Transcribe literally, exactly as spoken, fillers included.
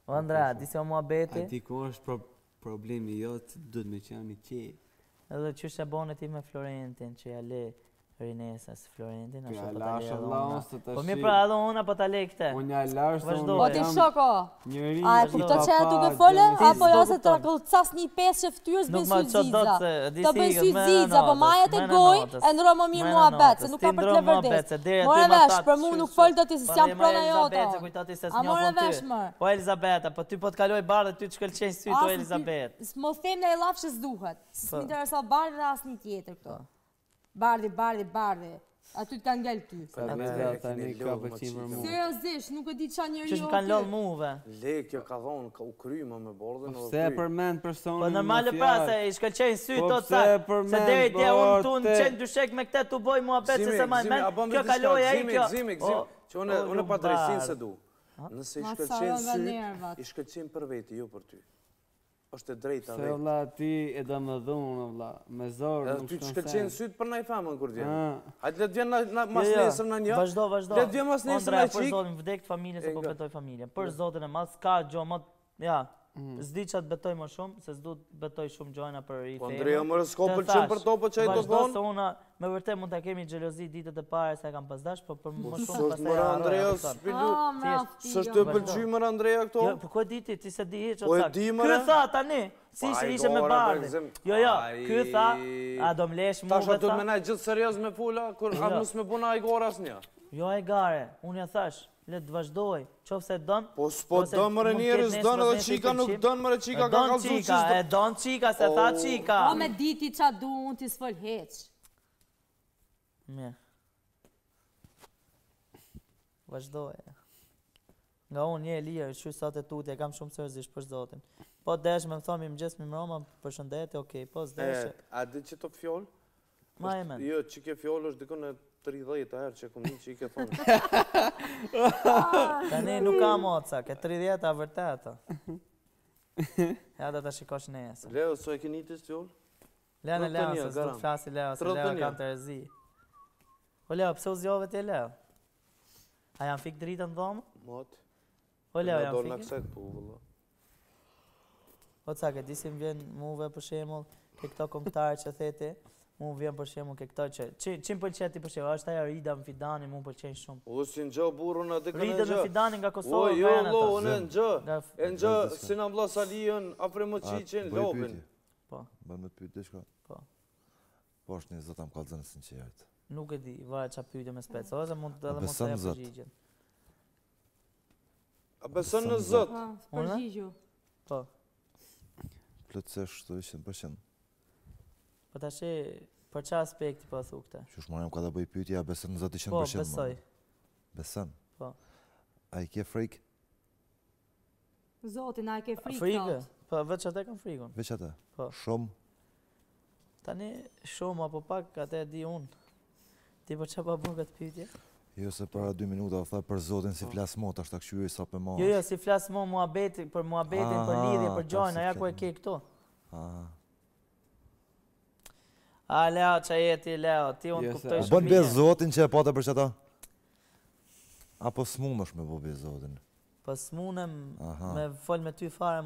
O Andrea, di se o mua beti? A ti ku është problemi jot, duhet me qenë i qe. Edhe qysh e bone ti me Florentin, që ja le Rinesas Florentin, Ja, ashtu po ta lash le edhe Allah, una. se ta Po mi shi- pra edhe una po ta le këte. Unë ja lash se Vazhdo. unë O ti jam shoko, njëri a e i kupto që e papa, duke fole, gjeni- apo jo s'do se të kupton. cas një pesë që ftyrës Nuk bën ma sy qo do ziza. të di Të bën sigët, sy me ziza, po natës, majat e me goj, natës. e ndro më mirë Me mua natës, bet, se nuk ti ka për ndro të mua vërdes. bet, se deri aty More ma vesh, thatë, për mu shu, nuk shu. fol do ti se Po s'jam dhe ma prona Elizabeth, jote. se kujtoti se A s'njohon more ty. vesh më. Po Elizabeta, po ty po të kaloj bardhe, ty të shkëlqenj sy to Elizabet. S'mo them në e lafë që s'duhet. S'mi interesa bardhi dhe asë një tjetër këto. Bardhi, bardhi, bardhi. Aty të kanë ngell ty. Sa vetë tani ka pëlqim për mua. Seriozisht, nuk e di qa njëri Qysh më kanë lodh muve. Le, kjo ka dhonë, ka u kryma me bordën. Po pse e përmend personin Po normale pra se i shkëlqejnë sy Po to pse ca. Se përmend deri dje unë tu në borte? qenë dyshek me këte tu boj mua bet se se ma men. a bëm Kjo diçka, kaloj ai gzimi, kjo. gzimi, O, gzimi, që unë o, unë pa lumbar. drejtësinë se du. Nëse i Ma shkëlqen sa syt, nervat. i shkëlqen për veti, jo për ty. Është e drejta Se vetë. valla ti e do më dhunë valla, me zorë Edhe nuk ty të shkon shkëlqen sen. syt për naj famën kur vjen. Ah. Hajde le të vjen na- na- mas Jo, jo, nesër në një. Vazhdo, vazhdo. Le të vjen mas nesër Andrea, në për qik. zotin, vdek familjen se E po nga. betoj familjen. Për zotin e madh, s'ka gjo më, ja. S'di qa të betoj më shumë, se s'du të betoj shumë gjojna për i Po femër. Andrea, më s'ka Të pëlqen thash, për to, po që i të Vazhdo thonë. se una, me vërtet mund ta kemi xhelozi ditët e para se e kam pasdash, po për më shumë S'është pastaj mëra harroj, Andrea, e kupton. s'pilu. Ah, me afti. S'është të pëlqy mëra Andrea këto? Jo, po ku e di ti, ti se di hiç Po e sak. di, Ky mëre. tha tani, si Pa, ishte ai ishte me gora, bardhin. për gzim. Jo, jo, Ai. ky tha, a do mlesh mua Tash me ato tha. me na gjithë serioz me fula, kur Jo. atë mos me buna ai gora asnjë. Jo e gare, unë ja thash, le të vazhdoj, qofse e don. Po s'po ose don mëre mund njerëz, ketë don nesër, edhe pas çika nesër nuk pëlqim. don mëre E çika ka don kallzu qika, ç'do. e don qika, se tha qika. Po me diti qa du, unë ti s'fol heq. Mirë. Vazhdoj. Nga unë një e lirë, shu sot e tutje, kam shumë seriozisht për zotin. Po desh me më thomi më gjesë mi mroma, për shëndetje, okej, po E, s'deshe. a di që të fjoll? Ma e men. Jo, që ke fjoll është dikon e tridhjetë herë që kom di që i ke thonë. Tani nuk ka moca, ke tridhjetë a vërteta. Ja da ta shikosh nesër. Leo, so e ke nitis fjoll? Leo në Leo, tridhjetë se s'du garam. të flasi Leo, se tridhjetë Leo një. kam të rezi. O Leo, pse u zjove ti Leo? A jam fik dritën dhomë? Mot. O Leo, Na jam do në fik? akset po, vëlla. O ca, ke di si më vjen muve për shemull, ke këto kombëtarë që theti, mu vjen për shemull ke këto që, që, që më pëlqet ti për shemull, është ajo Rida më Fidani, mu pëlqen shumë. O, si në gjë burun atë kënë Rida në më gjë. Fidani nga O, Kosova jo, vjen lo, ato. unë në gjë. Nga E në gjë, si në mbla Salion, afre më qiqin, bëj lopin. pyetje. Po. Bën me të pyet diçka. Po. Po është një zot am kallzon sinqert. Nuk e di, varet ç'a pyetje me spec, ose mund edhe mund të beson jap Zot? përgjigjen. A beson në Zot? Ha, Unë? përgjigju. Po. Plotësisht të ishin përqen. Po tash për ç'a aspekti po thu këtë? Qysh më jam ka ta bëj pyetje, a beson në Zot ishin Po, përqen? besoj. Beson. Po. A i ke frikë? Zotin, a e ke frikë Frikë? thot. Po veç atë kam frikun. Veç atë. Po. Shumë. Tani shumë apo pak atë e di unë. Ti po ç'a po bën këtë pyetje? Jo se para dy minuta u tha për Zotin si flas mo, tash ta këshyej sa për mo. Jo, jo, si flas mo muhabeti, për muhabetin, për Aha, lidhje, për ta gjojnë, si aja ku e flet. ke këtu. Aha. A Leo, qa jeti Leo, ti unë Jo, se- kuptoj U shumë bën be mirë. Zotin që e pata për çata? Apo s'mundesh me bë be Zotin? Po s'munem Aha. me fol me ty fare